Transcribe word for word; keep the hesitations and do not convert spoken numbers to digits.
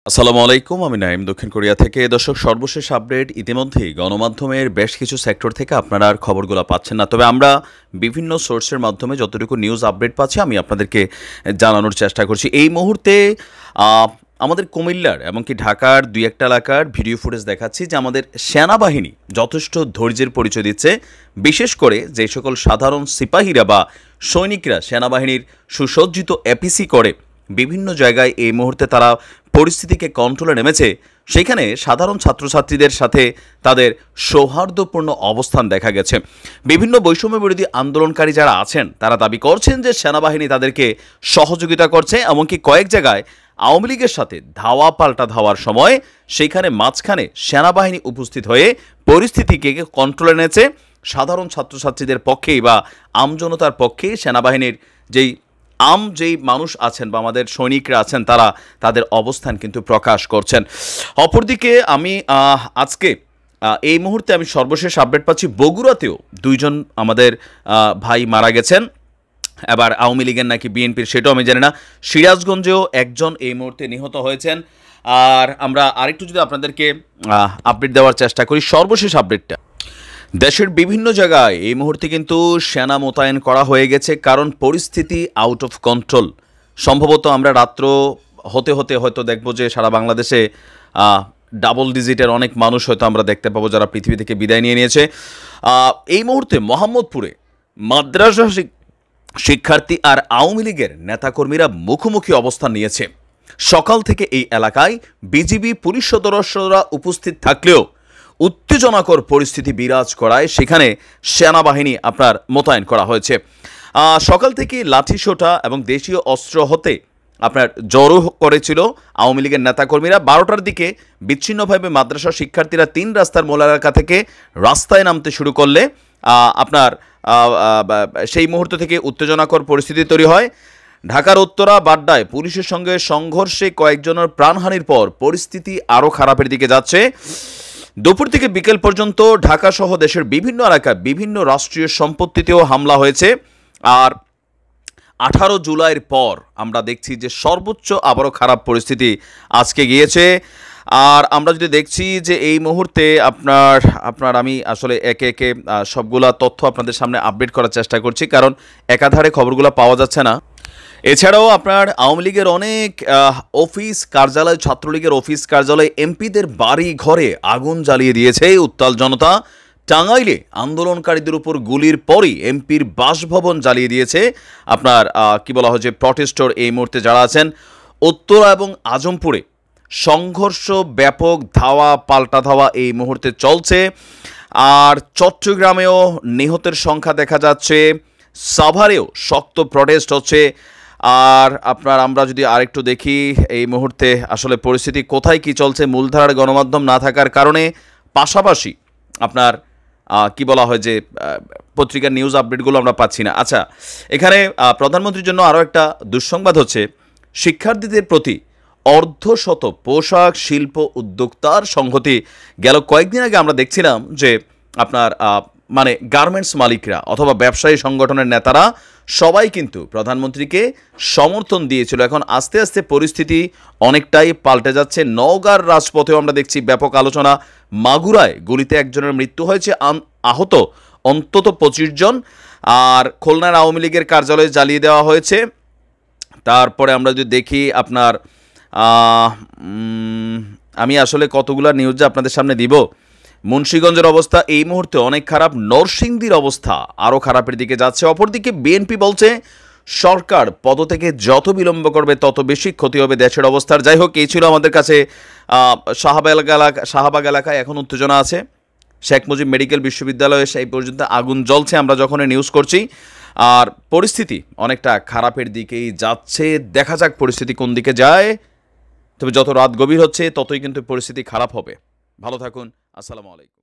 আসসালামু আলাইকুম, আমি নাইম দক্ষিণ কোরিয়া থেকে। দর্শক, সর্বশেষ আপডেট ইতিমধ্যেই গণমাধ্যমের বেশ কিছু সেক্টর থেকে আপনারা আর খবরগুলো পাচ্ছেন না, তবে আমরা বিভিন্ন সোর্সের মাধ্যমে যতটুকু নিউজ আপডেট পাচ্ছি আমি আপনাদেরকে জানানোর চেষ্টা করছি। এই মুহূর্তে আমাদের কুমিল্লার এমনকি ঢাকার দুই একটা এলাকার ভিডিও ফুটেজ দেখাচ্ছি যে আমাদের সেনাবাহিনী যথেষ্ট ধৈর্যের পরিচয় দিচ্ছে, বিশেষ করে যে সকল সাধারণ সিপাহীরা বা সৈনিকরা সেনাবাহিনীর সুসজ্জিত এপিসি করে বিভিন্ন জায়গায় এই মুহূর্তে তারা পরিস্থিতিকে কন্ট্রোলে নেমেছে। সেখানে সাধারণ ছাত্রছাত্রীদের সাথে তাদের সৌহার্দ্যপূর্ণ অবস্থান দেখা গেছে। বিভিন্ন বৈষম্য বিরোধী আন্দোলনকারী যারা আছেন তারা দাবি করছেন যে সেনাবাহিনী তাদেরকে সহযোগিতা করছে, এমনকি কয়েক জায়গায় আওয়ামী লীগের সাথে ধাওয়া পাল্টা ধাওয়ার সময় সেইখানে মাঝখানে সেনাবাহিনী উপস্থিত হয়ে পরিস্থিতিকে কন্ট্রোলে এনেছে। সাধারণ ছাত্রছাত্রীদের পক্ষেই বা আমজনতার পক্ষেই সেনাবাহিনীর যেই আম যেই মানুষ আছেন বা আমাদের সৈনিকরা আছেন তারা তাদের অবস্থান কিন্তু প্রকাশ করছেন। অপরদিকে আমি আজকে এই মুহূর্তে আমি সর্বশেষ আপডেট পাচ্ছি বগুড়াতেও দুইজন আমাদের ভাই মারা গেছেন। এবার আওয়ামী লীগের নাকি বিএনপির সেটাও আমি জানি না। সিরাজগঞ্জেও একজন এই মুহূর্তে নিহত হয়েছেন। আর আমরা আরেকটু যদি আপনাদেরকে আপডেট দেওয়ার চেষ্টা করি, সর্বশেষ আপডেটটা দেশের বিভিন্ন জায়গায় এই মুহূর্তে কিন্তু সেনা মোতায়েন করা হয়ে গেছে, কারণ পরিস্থিতি আউট অফ কন্ট্রোল। সম্ভবত আমরা রাত্র হতে হতে হয়তো দেখব যে সারা বাংলাদেশে ডাবল ডিজিটের অনেক মানুষ হয়তো আমরা দেখতে পাবো যারা পৃথিবী থেকে বিদায় নিয়ে নিয়েছে। এই মুহূর্তে মোহাম্মদপুরে মাদ্রাসা শিক্ষার্থী আর আওয়ামী লীগের নেতাকর্মীরা মুখোমুখি অবস্থান নিয়েছে। সকাল থেকে এই এলাকায় বিজিবি পুলিশ সদস্যরা উপস্থিত থাকলেও উত্তেজনাকর পরিস্থিতি বিরাজ করায় সেখানে সেনাবাহিনী আপনার মোতায়েন করা হয়েছে। সকাল থেকে লাঠিসোঁটা এবং দেশীয় অস্ত্র হতে আপনার জড়ো করেছিল আওয়ামী লীগের নেতাকর্মীরা। বারোটার দিকে বিচ্ছিন্নভাবে মাদ্রাসা শিক্ষার্থীরা তিন রাস্তার মোল এলাকা থেকে রাস্তায় নামতে শুরু করলে আপনার সেই মুহূর্ত থেকে উত্তেজনাকর পরিস্থিতি তৈরি হয়। ঢাকার উত্তরা বাড্ডায় পুলিশের সঙ্গে সংঘর্ষে কয়েকজনের প্রাণহানির পর পরিস্থিতি আরও খারাপের দিকে যাচ্ছে। দুপুর থেকে বিকেল পর্যন্ত ঢাকাসহ দেশের বিভিন্ন এলাকায় বিভিন্ন রাষ্ট্রীয় সম্পত্তিতেও হামলা হয়েছে। আর আঠারো জুলাইয়ের পর আমরা দেখছি যে সর্বোচ্চ আবারও খারাপ পরিস্থিতি আজকে গিয়েছে। আর আমরা যদি দেখছি যে এই মুহূর্তে আপনার আপনার আমি আসলে একে একে সবগুলা তথ্য আপনাদের সামনে আপডেট করার চেষ্টা করছি, কারণ একাধারে খবরগুলো পাওয়া যাচ্ছে না। এছাড়াও আপনার আওয়ামী লীগের অনেক অফিস কার্যালয়, ছাত্রলীগের অফিস কার্যালয়, এমপিদের বাড়ি ঘরে আগুন জ্বালিয়ে দিয়েছে উত্তাল জনতা। টাঙ্গাইলে আন্দোলনকারীদের উপর গুলির পরই এমপির বাসভবন জ্বালিয়ে দিয়েছে আপনার কি বলা হয় যে প্রটেস্টর এই মুহূর্তে যারা আছেন। উত্তরা এবং আজমপুরে সংঘর্ষ, ব্যাপক ধাওয়া পাল্টা ধাওয়া এই মুহূর্তে চলছে। আর চট্টগ্রামেও নিহতের সংখ্যা দেখা যাচ্ছে। সাভারেও শক্ত প্রটেস্ট হচ্ছে। আর আপনার আমরা যদি আরেকটু দেখি এই মুহূর্তে আসলে পরিস্থিতি কোথায় কি চলছে, মূলধারার গণমাধ্যম না থাকার কারণে পাশাপাশি আপনার কি বলা হয় যে পত্রিকার নিউজ আপডেটগুলো আমরা পাচ্ছি না। আচ্ছা, এখানে প্রধানমন্ত্রীর জন্য আরও একটা দুঃসংবাদ হচ্ছে, শিক্ষার্থীদের প্রতি অর্ধশত পোশাক শিল্প উদ্যোক্তার সংহতি। গেল কয়েকদিন আগে আমরা দেখছিলাম যে আপনার মানে গার্মেন্টস মালিকরা অথবা ব্যবসায়ী সংগঠনের নেতারা সবাই কিন্তু প্রধানমন্ত্রীকে সমর্থন দিয়েছিল। এখন আস্তে আস্তে পরিস্থিতি অনেকটাই পাল্টে যাচ্ছে। নওগাঁর রাজপথেও আমরা দেখছি ব্যাপক আলোচনা। মাগুরায় গুলিতে একজনের মৃত্যু হয়েছে, আহত অন্তত পঁচিশ জন। আর খুলনার আওয়ামী লীগের কার্যালয় জ্বালিয়ে দেওয়া হয়েছে। তারপরে আমরা যদি দেখি আপনার আমি আসলে কতগুলো নিউজ আপনাদের সামনে দিব। মুন্সিগঞ্জের অবস্থা এই মুহূর্তে অনেক খারাপ, নরসিংদীর অবস্থা আরও খারাপের দিকে যাচ্ছে। অপরদিকে বিএনপি বলছে সরকার পদত্যাগে যত বিলম্ব করবে তত বেশি ক্ষতি হবে দেশের অবস্থার। যাই হোক, এই ছিল আমাদের কাছে শাহবাগ এলাকা শাহবাগ এলাকায় এখন উত্তেজনা আছে। শেখ মুজিব মেডিকেল বিশ্ববিদ্যালয়ে সেই পর্যন্ত আগুন জ্বলছে আমরা যখন নিউজ করছি। আর পরিস্থিতি অনেকটা খারাপের দিকেই যাচ্ছে। দেখা যাক পরিস্থিতি কোন দিকে যায়। তবে যত রাত গভীর হচ্ছে ততই কিন্তু পরিস্থিতি খারাপ হবে। ভালো থাকুন। আসসালামু আলাইকুম।